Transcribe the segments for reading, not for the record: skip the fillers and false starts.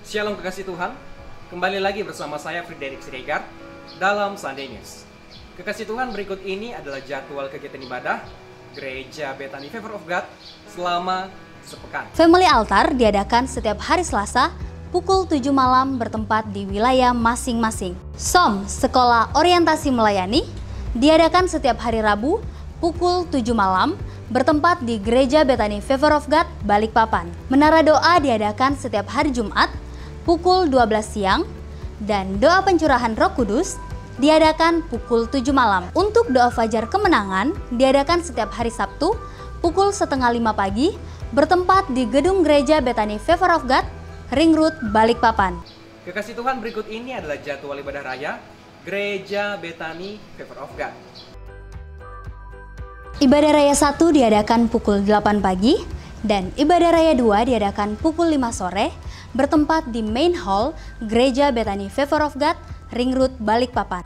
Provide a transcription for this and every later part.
Shalom kekasih Tuhan, kembali lagi bersama saya Frederick Siregar dalam Sunday News. Kekasih Tuhan, berikut ini adalah jadwal kegiatan ibadah Gereja Bethany Favor of God selama sepekan. Family Altar diadakan setiap hari Selasa pukul 7 malam bertempat di wilayah masing-masing. SOM, Sekolah Orientasi Melayani, diadakan setiap hari Rabu pukul 7 malam bertempat di Gereja Bethany Favor of God, Balikpapan. Menara doa diadakan setiap hari Jumat pukul 12 siang dan doa pencurahan Roh Kudus diadakan pukul 7 malam. Untuk doa fajar kemenangan diadakan setiap hari Sabtu pukul 4:30 pagi bertempat di gedung Gereja Bethany Favor of God, Ring Road, Balikpapan. Kekasih Tuhan, berikut ini adalah jadwal ibadah raya Gereja Bethany Favor of God. Ibadah Raya 1 diadakan pukul 8 pagi dan Ibadah Raya 2 diadakan pukul 5 sore bertempat di Main Hall Gereja Bethany Favor of God, Ring Road, Balikpapan.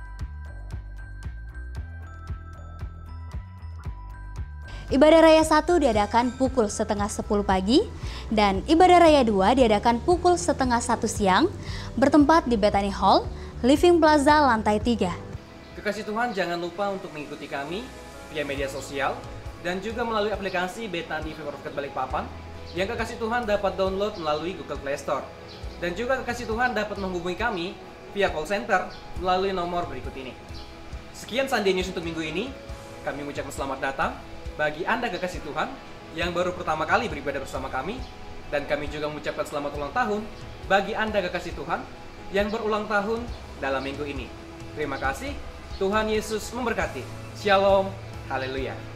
Ibadah Raya 1 diadakan pukul 9:30 pagi dan Ibadah Raya 2 diadakan pukul 12:30 siang bertempat di Bethany Hall, Living Plaza, lantai 3. Kekasih Tuhan, jangan lupa untuk mengikuti kami via media sosial dan juga melalui aplikasi Bethany Favor of God Balikpapan yang kekasih Tuhan dapat download melalui Google Play Store. Dan juga kekasih Tuhan dapat menghubungi kami via call center melalui nomor berikut ini. Sekian Sunday News untuk minggu ini. Kami mengucapkan selamat datang bagi Anda kekasih Tuhan yang baru pertama kali beribadah bersama kami. Dan kami juga mengucapkan selamat ulang tahun bagi Anda kekasih Tuhan yang berulang tahun dalam minggu ini. Terima kasih, Tuhan Yesus memberkati. Shalom, haleluya.